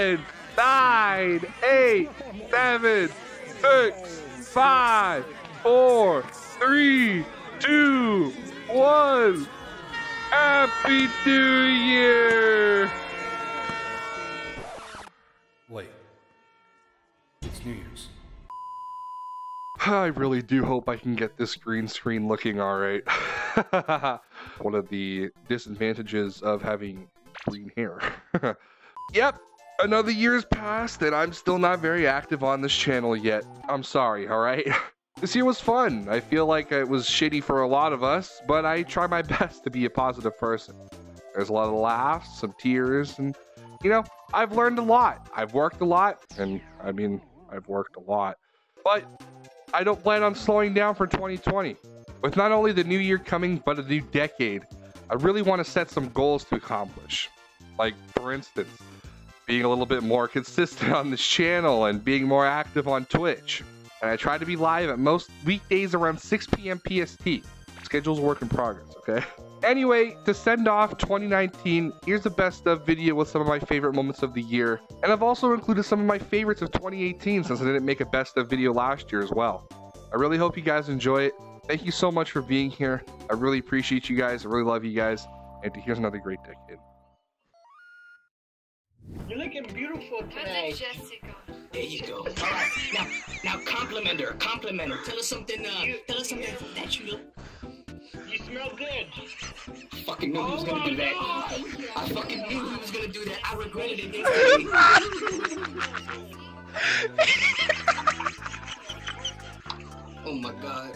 10, 9, 8, 7, 6, 5, 4, 3, 2, 1. Happy New Year! Wait. It's New Year's. I really do hope I can get this green screen looking alright. One of the disadvantages of having green hair. Yep, another year's passed and I'm still not very active on this channel yet. I'm sorry, alright? This year was fun. I feel like it was shitty for a lot of us, but I try my best to be a positive person. There's a lot of laughs, some tears, and, you know, I've learned a lot. I've worked a lot, and I mean, I've worked a lot. But I don't plan on slowing down for 2020. With not only the new year coming, but a new decade, I really want to set some goals to accomplish. Like, for instance, being a little bit more consistent on this channel and being more active on Twitch. And I try to be live at most weekdays around 6 p.m. PST. Schedule's a work in progress, okay? Anyway, to send off 2019, here's a best of video with some of my favorite moments of the year. And I've also included some of my favorites of 2018 since I didn't make a best of video last year as well. I really hope you guys enjoy it. Thank you so much for being here. I really appreciate you guys. I really love you guys. And here's another great decade. You're looking beautiful tonight. Jessica. There you go. All right, now compliment her. Compliment her. Tell her something. Tell her something that you look. You smell good. I fucking knew he was gonna do that. I fucking knew he was gonna do that. I regretted it instantly. Oh my god.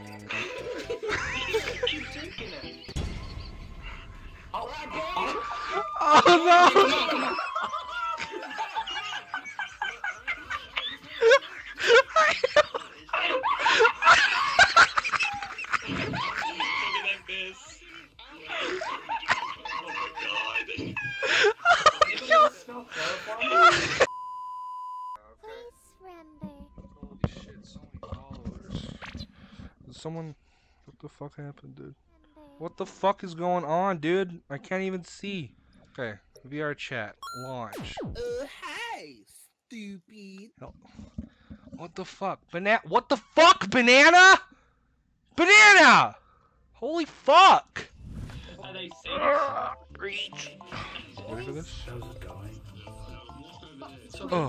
Keep drinking it. Oh no! Come on. Holy shit, so many followers. Someone... What the fuck happened, dude? What the fuck is going on, dude? I can't even see. Okay, VR chat. Launch. Hi, stupid. Hell. What the fuck? What the fuck, banana? Banana! Holy fuck! Reach. Ready for this? Oh.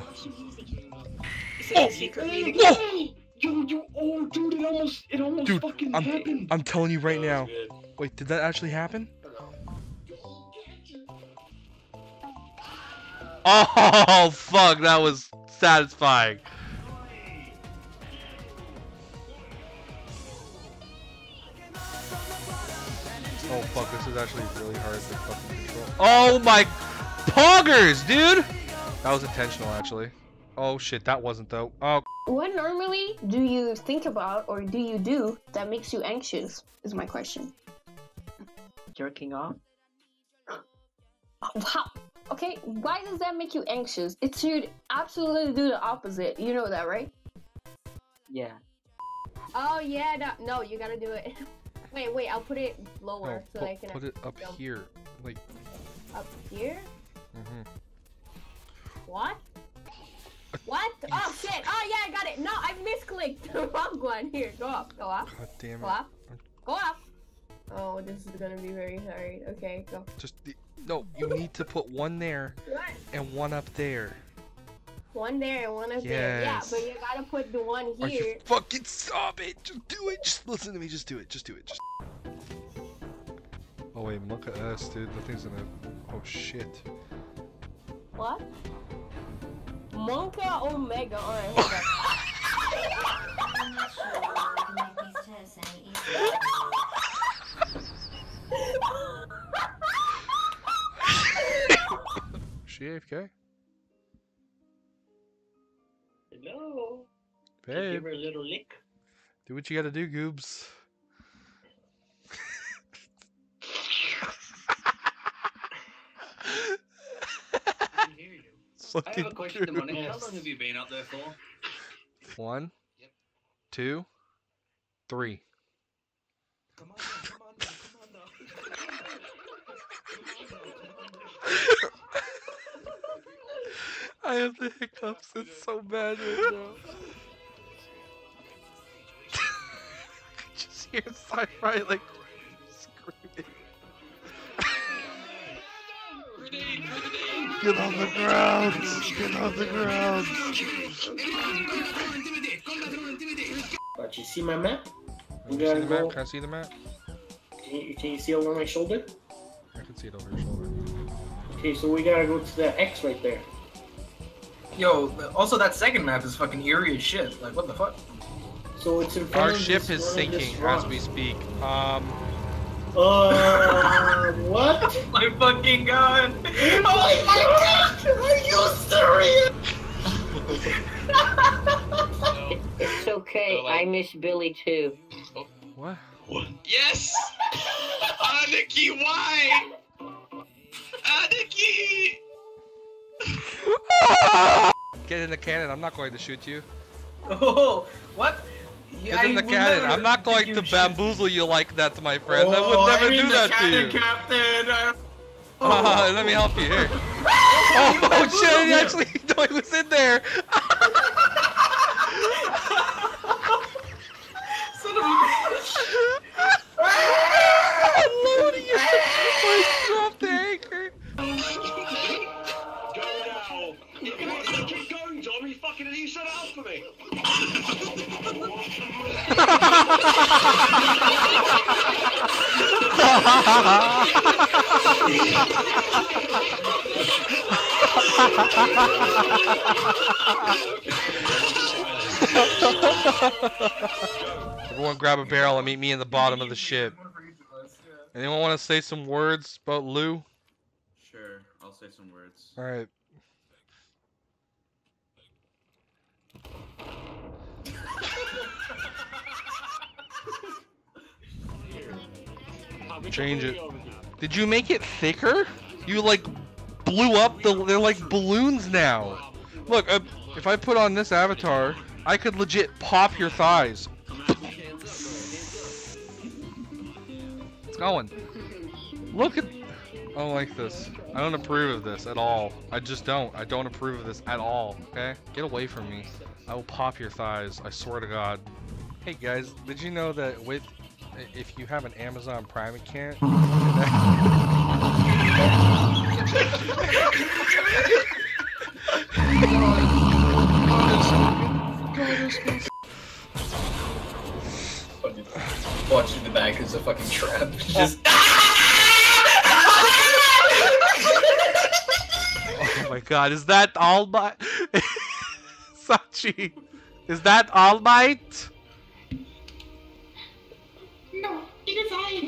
Oh, dude, it almost Dude, fucking happened. I'm telling you right now. Wait, did that actually happen? Oh, fuck, that was satisfying. Oh, fuck, this is actually really hard to fucking control. Oh my poggers, dude! That was intentional, actually. Oh shit, that wasn't though. Oh. What normally do you think about or do you do that makes you anxious is my question. Jerking off? How? Okay, why does that make you anxious? It should absolutely do the opposite. You know that, right? Yeah. Oh yeah, no, you gotta do it. Wait, I'll put it lower No, so I can put it up jump. here. Like. Up here? Mm-hmm. What? What? Oh shit! Oh yeah, I got it. No, I misclicked the wrong one. Here, go up, go up, God damn it. go up, go up. Oh, this is gonna be very hard. Okay, go. No, you need to put one there What? and one up there. One there and one up there. Yeah, Yes. but you gotta put the one Are here. you fucking stop it? Just do it. Just listen to me. Just do it. Just do it. Just. Oh wait, look at us, dude. The thing's gonna. Oh shit. What? Monka Omega. Alright, hold She AFK? Hello. Babe, Give her a little lick. do what you gotta do, Goobs. I can hear you. I have a question, Monica. How long have you been up there for? 1, Yep. 2, 3. Come on, come on, come on now. I have the hiccups. It's so bad right now. I just hear sci-fi like screaming. Get on the ground! Get on the ground! But you see my map? Can you see the map? Can I see the map? Can you see over my shoulder? I can see it over your shoulder. Okay, so we gotta go to the X right there. Yo, also that second map is fucking eerie as shit. Like, what the fuck? So it's in front Our of ship this is one of sinking this as rock. we speak. What? My fucking god! Oh my god! Are you serious? It's okay, I miss Billy too. What? Yes! Aniki, why? Aniki! Get in the cannon. I'm not going to shoot you. Oh, what? Get in the cannon. I'm not going to bamboozle you like that, my friend. I would Oh, never I'm in do the that to cannon, you. Captain. Let me help you here. Oh shit! He actually, no, he was in there. Son of a bitch. Loading it. I dropped the anchor. Go now! Keep going, Tommy! Fucking you shut out for me! Everyone grab a barrel and meet me in the bottom of the ship. Anyone want to say some words about Lou? Sure, I'll say some words. Alright. Change it. Did you make it thicker? You like blew up they're like balloons now. Look, if I put on this avatar, I could legit pop your thighs. It's going. Look at... I don't like this. I don't approve of this at all. I just don't. I don't approve of this at all, okay? Get away from me. I will pop your thighs. I swear to God. Hey guys, did you know that if you have an Amazon Prime account... Watching the back is a fucking trap. Just. Oh my God, is that All Might? Sachi, is that All Might? No, it is I.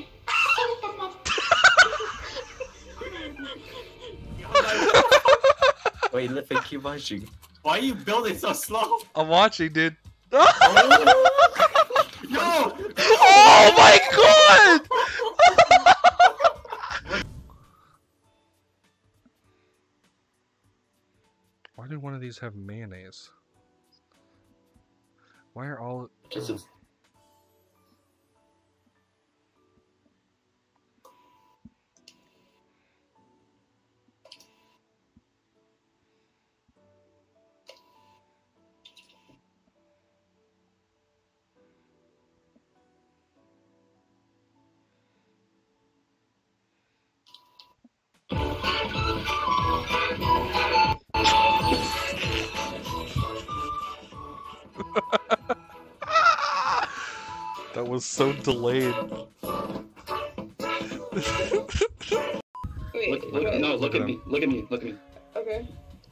Wait, let me keep watching. Why are you building so slow? I'm watching, dude. No! Oh my God! Why did one of these have mayonnaise? Why are all... That was so delayed. Wait, look at me. Look at me. Look at me. Okay.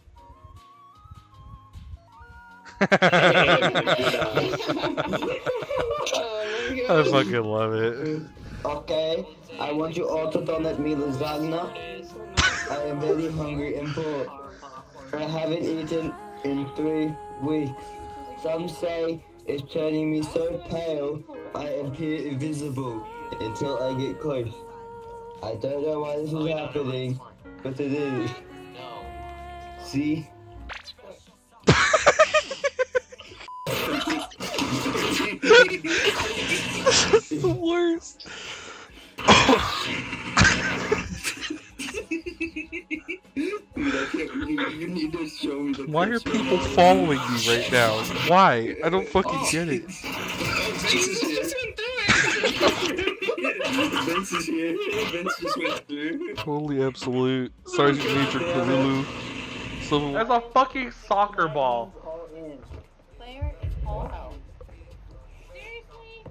I fucking love it. Okay, I want you all to donate me lasagna. I am very hungry and full. I haven't eaten in 3 weeks. Some say it's turning me so pale, I appear invisible until I get close. I don't know why this is happening, but it is. See? It's the worst. You need to show me the Why are picture. people following me right now? Why? I don't fucking get it. Vince is here. Vince just went through. Holy absolute. Sergeant Major Kalulu. That's a fucking soccer ball. Player is called out. Seriously?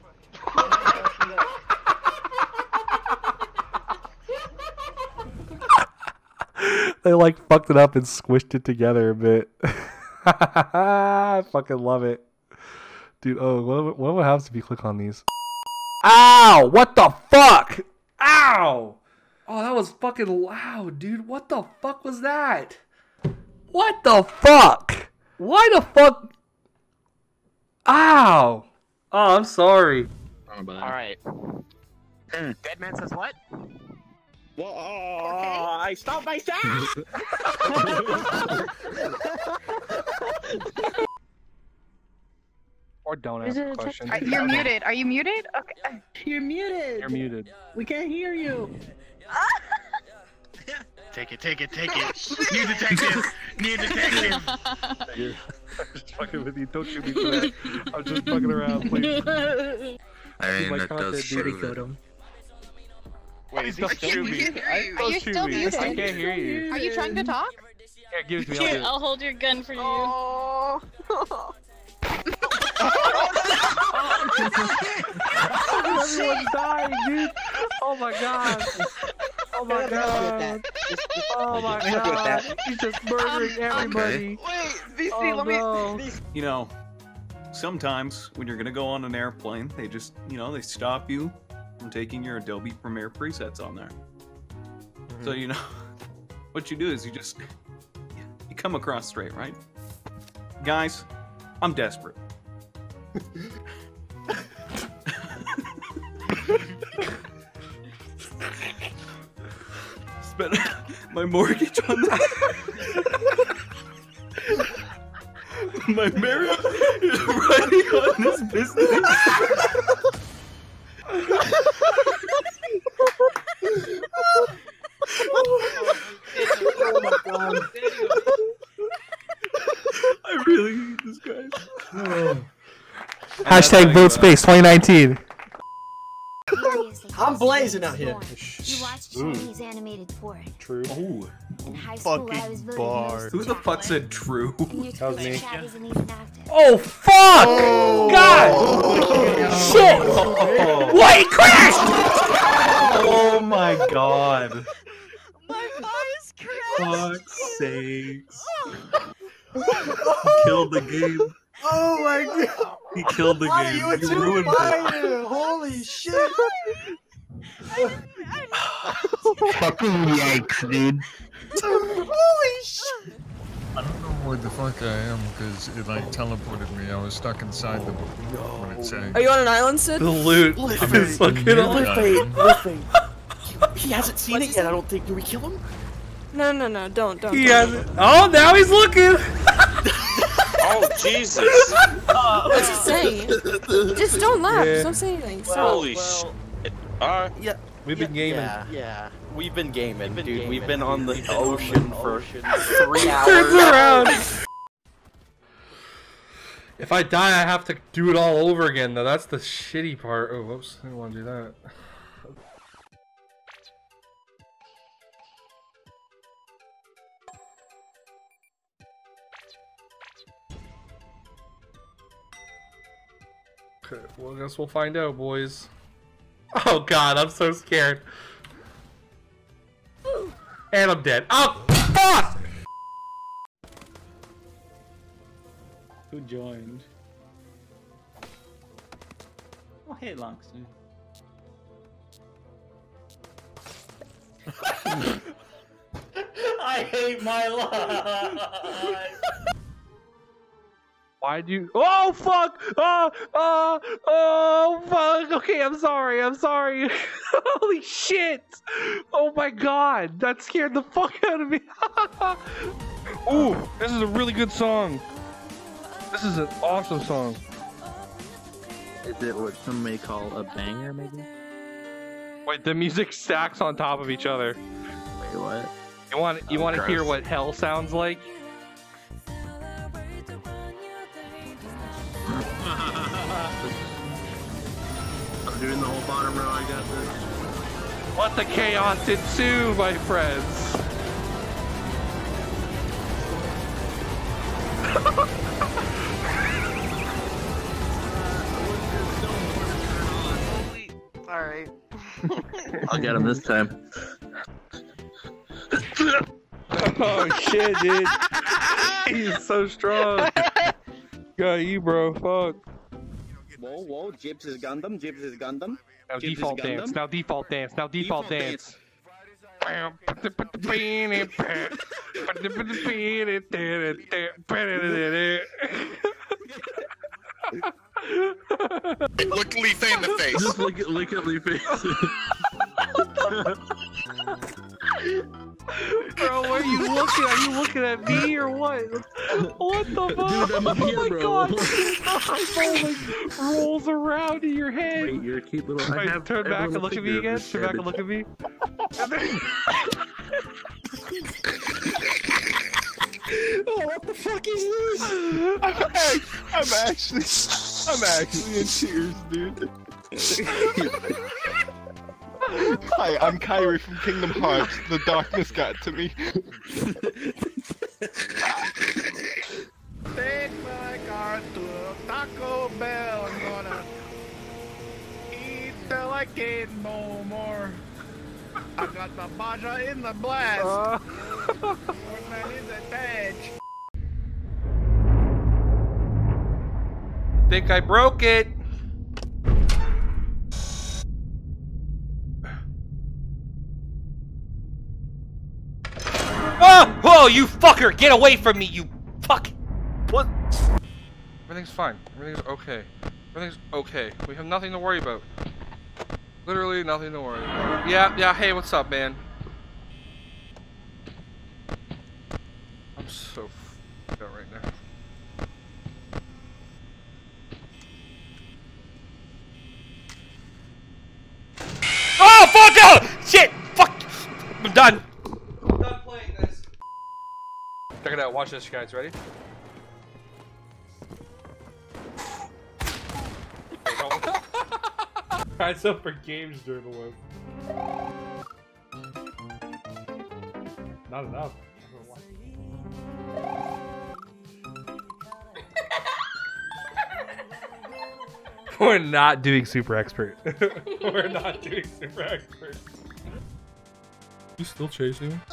They like fucked it up and squished it together a bit. I fucking love it. Dude, oh, what happens if you click on these? Ow! What the fuck? Ow! Oh, that was fucking loud, dude. What the fuck was that? What the fuck? Why the fuck? Ow! Oh, I'm sorry. Alright. Dead man says what? Well, I stopped myself! Or don't ask a question. You're muted. Are you muted? Okay. You're muted! You're muted. We can't hear you! Take it. New detective! New detective! I'm just fucking with you. Don't shoot me for that. I'm just fucking around, please. I mean, My that content, does dude, prove it. Wait, is he still muted? Are you still muted? I can't hear you. Are you trying to talk? Yeah, give it to me. Here, I'll hold your gun for you. Oh. Everyone's dying, dude. Oh my god. Oh my god. Oh my god. He's just murdering everybody. Wait, VC, Oh, no. You know, sometimes when you're gonna go on an airplane, they just, they stop you from taking your Adobe Premiere presets on there. So, what you do is you come across straight, right? Guys, I'm desperate. Spent my mortgage on that. My marriage is riding on this business. Oh my god. I really hate this guy. Hashtag vote space 2019. I'm blazing out here. You watched Chinese animated porn. True. Ooh. In high school, I was voted most Who the fuck said true? That was me. chat isn't even active. Oh fuck! God! Shit! Wait, crashed! Oh my god. My eyes crashed. Fuck's sakes. He killed the game. Oh my god. He killed the game. You were You too ruined it. fire. Holy shit. Fucking yikes, dude. Holy shit. I don't know where the fuck I am because it like teleported me. I was stuck inside the when it sang. Are you on an island, Sid? The loot is fucking Listen. He hasn't seen it yet, I don't think. Do we kill him? No, don't. He hasn't. Oh, now he's looking. Oh Jesus! What's he saying? Just don't laugh. Yeah. Just don't say anything. Holy shit! Alright. Yeah. We've been gaming. Yeah. We've been gaming, dude. We've been on the ocean for 3 Turns hours. around. If I die, I have to do it all over again, though. That's the shitty part. Oh, whoops. I didn't want to do that. Okay, well, I guess we'll find out, boys. Oh, God, I'm so scared. And I'm dead. Oh, fuck! Who joined? Oh, hey, Longston. I hate my life. Why'd you? Oh fuck! Oh fuck! Okay, I'm sorry. Holy shit! Oh my god, that scared the fuck out of me. Ooh, this is a really good song. This is an awesome song. Is it what some may call a banger, maybe? Wait, the music stacks on top of each other. Wait, what? You want to hear what hell sounds like? I'm doing the whole bottom row. I got this. Let the chaos ensue, my friends. Alright. I'll get him this time. Oh shit, dude. He's so strong. Got you, bro. Fuck. Whoa, whoa, Jibs is Gundam, Jibs is Gundam. Now Jibs default is dance. Gundam. Now default dance. Now default dance. Look Leafy in the face. Just look at Leafy. Bro, what are you looking at? Are you looking at me or what? What the fuck? Dude, I'm up here, oh my bro. god! The ball like rolls around in your head. Wait, you're a cute little. I Wait, have turn back and look at me figure again. of this Turn back and cabbage. look at me. Oh, what the fuck is this? I'm actually in tears, dude. Hi, I'm Kyrie from Kingdom Hearts. The darkness got to me. Take my car to Taco Bell. I'm gonna eat till I can't no more. I got the Baja in the blast. Man in the badge. Think I broke it. Oh! Whoa, you fucker! Get away from me, you fuck! What? Everything's fine. Everything's okay. Everything's okay. We have nothing to worry about. Literally nothing to worry about. Yeah, hey, what's up, man? I'm so f***ed out right now. Oh, fuck out! Shit! Fuck! I'm done. I'm done playing this. Check it out. Watch this, guys. Ready? Signs up for games journalism. Not enough. We're not doing super expert. We're not doing super expert. You still chasing me?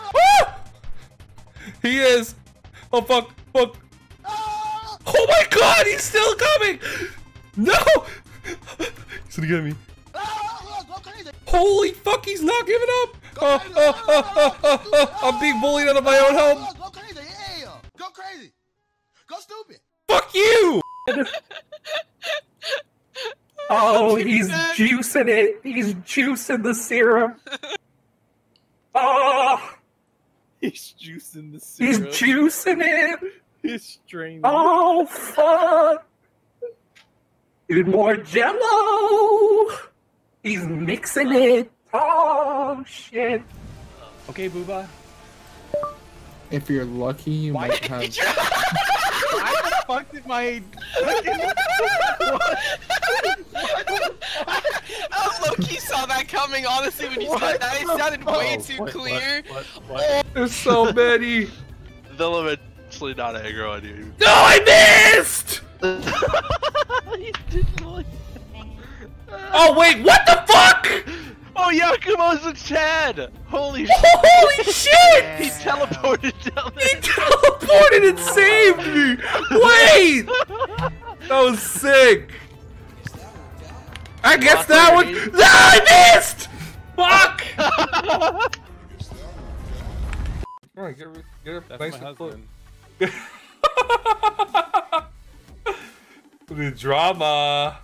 He is! Oh fuck! Fuck! Oh my god! He's still coming! No! He's gonna get me. Holy fuck! He's not giving up! I'm being bullied out of my own home. Go crazy, yeah! Go crazy! Go stupid! Fuck you! Oh, he's juicing it. He's juicing the serum. Oh, He's juicing the he's syrup. juicing it. He's straining. Oh, fuck. Even more jello. He's mixing it. Oh, shit. Okay, Booba. If you're lucky, you might have. Why the fuck did my I low-key saw that coming, honestly, when you said that. It sounded way too clear. There's so many. They'll eventually not aggro on you. No, I missed! Oh wait, what the fuck? Oh, Yakumo's in Chad! Holy Holy shit! He teleported down there. He teleported and saved me! Wait! That was sick! I guess that one. No, I missed! Fuck! Come on, get up That's nice my and close. husband. The drama.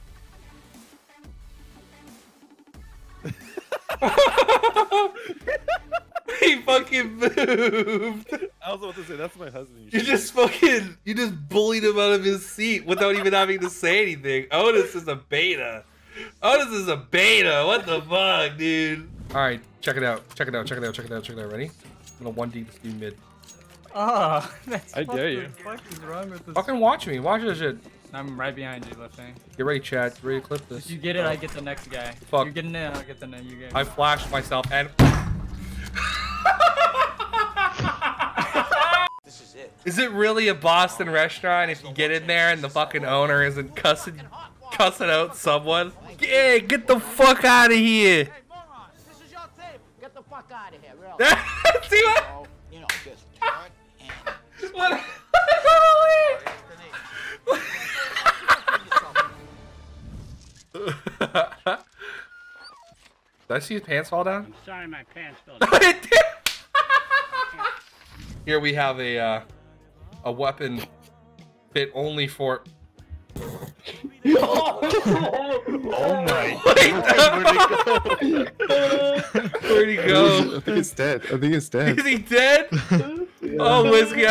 He fucking moved. I was about to say that's my husband. You just bullied him out of his seat without even having to say anything. Otis is a beta. Otis is a beta. What the fuck, dude? All right, check it out. Check it out. Check it out. Check it out. Check it out. Ready? gonna 1D this new mid. Oh, that's I dare you. What is wrong with this? Fucking watch me. Watch this shit. I'm right behind you, lifting. Get ready, Chad. Get ready to clip this. If you get it, I get the next guy. Fuck. You're getting it, I'll get the next. You get it. I flashed myself and. This is it. Is it really a Boston restaurant if you get in there and the fucking owner isn't cussing out someone? Yeah, get the fuck out of here. Get the fuck out of here, real. See what? So, you know, just turn and. What? Did I see his pants fall down? I'm sorry, my pants fell down. Here we have a weapon fit only for. Oh my! Where'd he go? I think it's dead. I think it's dead. Is he dead? Oh, whiskey.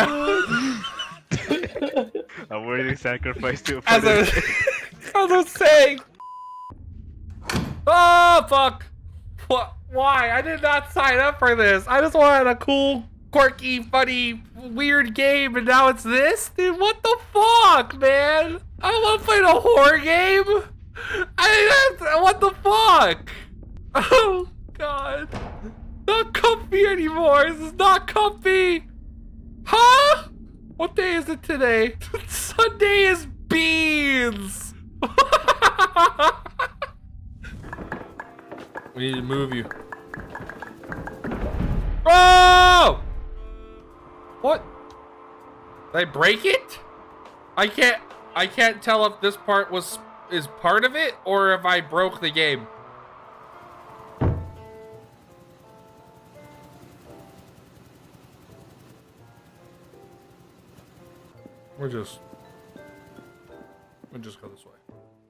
A worthy sacrifice to. As I was saying. Oh fuck! What? Why? I did not sign up for this. I just wanted a cool, quirky, funny, weird game, and now it's this, dude. What the fuck, man? I want to play a horror game. What the fuck? Oh god, not comfy anymore. This is not comfy. Huh? What day is it today? Sunday is beans. We need to move you. Oh! What? Did I break it? I can't tell if this part is part of it or if I broke the game. We'll just go this way.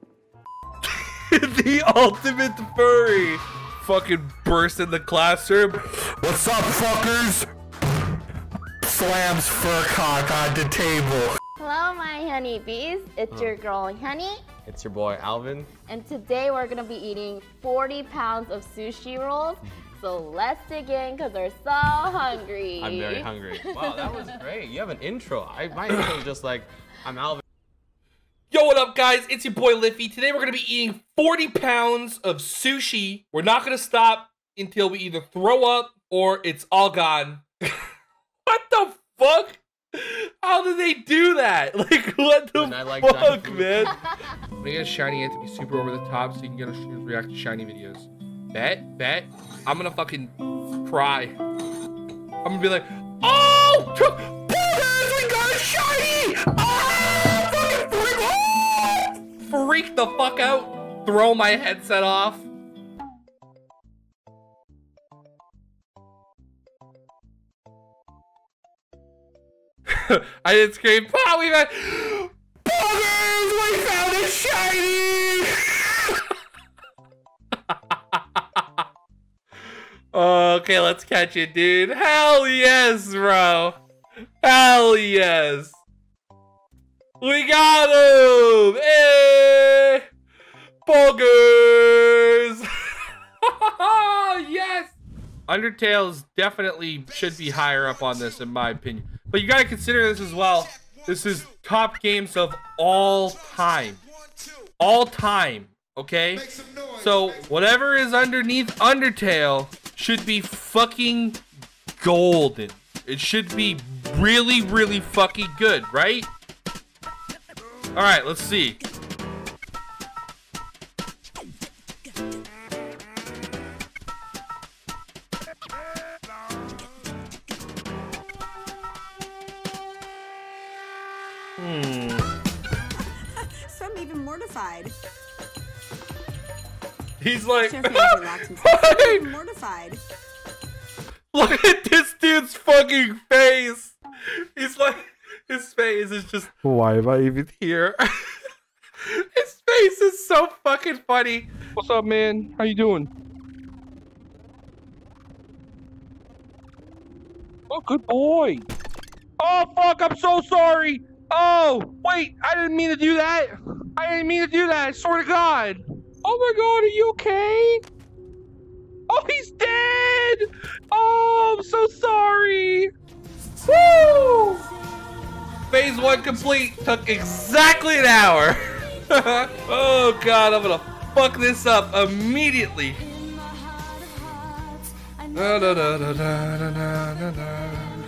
The ultimate furry fucking burst in the classroom. What's up, fuckers? Slams fur cock on the table. Hello, my honeybees. It's your girl, Honey. It's your boy, Alvin. And today we're gonna be eating 40 pounds of sushi rolls. So let's dig in because we're so hungry. I'm very hungry. Wow, that was great. You have an intro. My intro is just like, I'm Alvin. Yo, what up, guys? It's your boy, Liffy. Today we're going to be eating 40 pounds of sushi. We're not going to stop until we either throw up or it's all gone. What the fuck? How did they do that? Like, what the fuck, man? I'm going to get a shiny ant to be super over the top so you can get a react to shiny videos. Bet. I'm going to fucking cry. I'm going to be like, oh! We got a shiny! Oh! Fucking freak the fuck out, throw my headset off. I didn't scream, "Pop, we found Poggers! We found a shiny!" Okay, let's catch it, dude. Hell yes, bro. Hell yes. We got him! Hey! Poggers! Yes! Undertale's definitely should be higher up on this in my opinion. But you gotta consider this as well. This is top games of all time. All time, okay? So whatever is underneath Undertale should be fucking golden. It should be really, really fucking good, right? Alright, let's see. Some even mortified. He's like, mortified. Look at this dude's fucking face. He's like, his face is just, why am I even here? His face is so fucking funny. What's up, man? How you doing? Oh, good boy. Oh, fuck, I'm so sorry. Oh, wait, I didn't mean to do that. I swear to God. Oh my God, are you okay? Oh, he's dead. Oh, I'm so sorry. Woo! Phase 1 complete. Took exactly an hour. Oh god, I'm gonna fuck this up immediately. Da, da, da, da, da, da, da, da.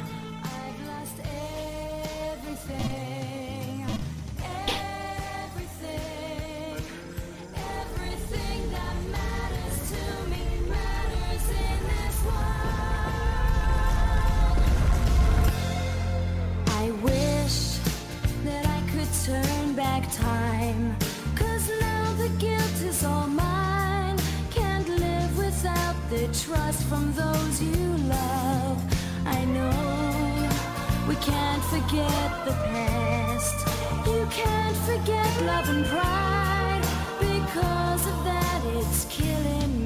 I wish that I could turn back time, 'cause now the guilt is all mine. Can't live without the trust from those you love. I know we can't forget the past. You can't forget love and pride. Because of that, it's killing me.